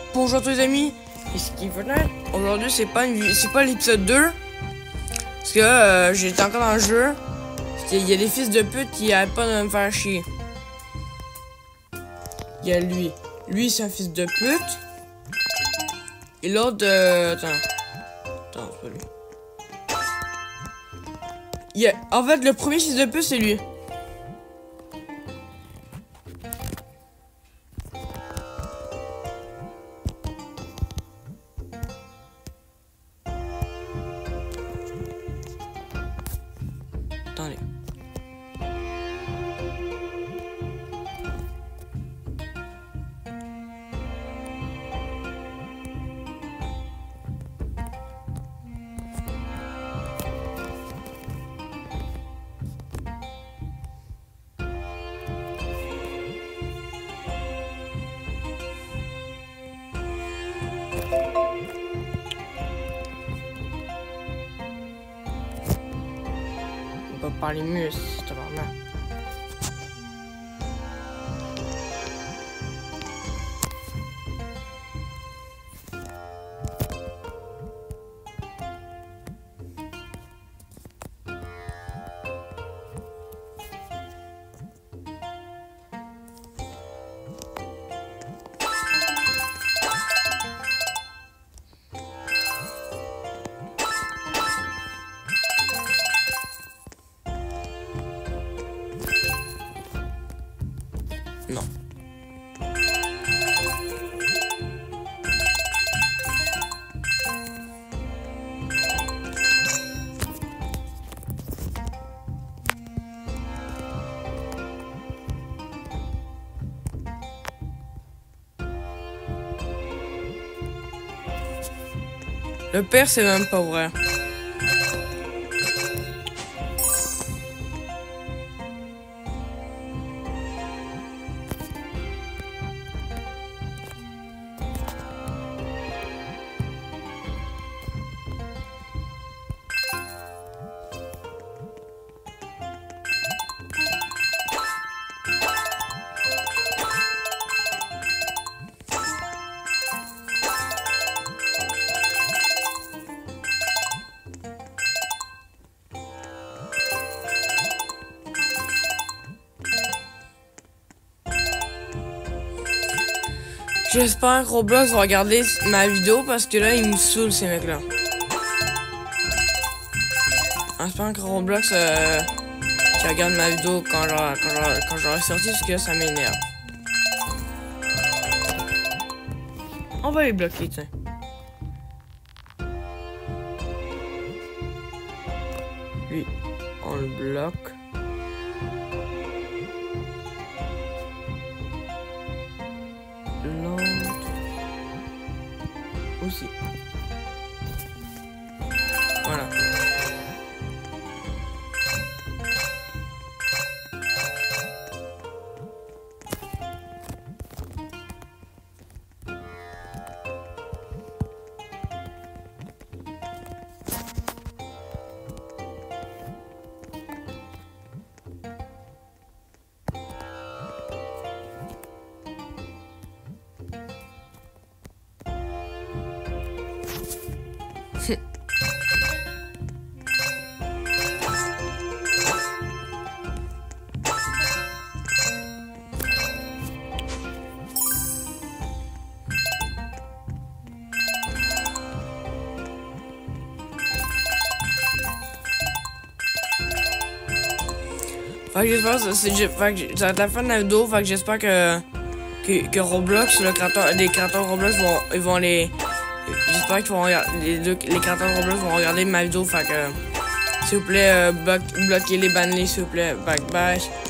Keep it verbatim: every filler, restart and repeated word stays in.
Bonjour à tous les amis, ici Fortnite. Aujourd'hui c'est pas une c'est pas l'épisode deux. Parce que euh, j'étais encore dans le jeu. Il y a des fils de pute qui arrêtent pas de me faire chier. Il y a lui. Lui c'est un fils de pute. Et l'autre euh, attends. Attends, c'est pas lui. Il y a... En fait le premier fils de pute c'est lui. Attendez. On peut parler mieux, c'est vraiment. Non. Le père, c'est même pas vrai. J'espère que Roblox va regarder ma vidéo parce que là, ils me saoulent ces mecs-là. J'espère que Roblox euh, qui regarde ma vidéo quand j'aurai quand j'aurai quand j'aurai sorti parce que ça m'énerve. On va les bloquer, tiens. Lui, on le bloque. L'autre aussi. Voilà. Fait que j'espère que c'est fait que ça va être la fin de la vidéo, fait que j'espère que, que que Roblox, le créateur, les créateurs de Roblox vont ils vont les j'espère qu'ils vont regarder les deux les créateurs de Roblox vont regarder ma vidéo, fait que s'il vous plaît euh, bloquez les bannez s'il vous plaît, bye bye.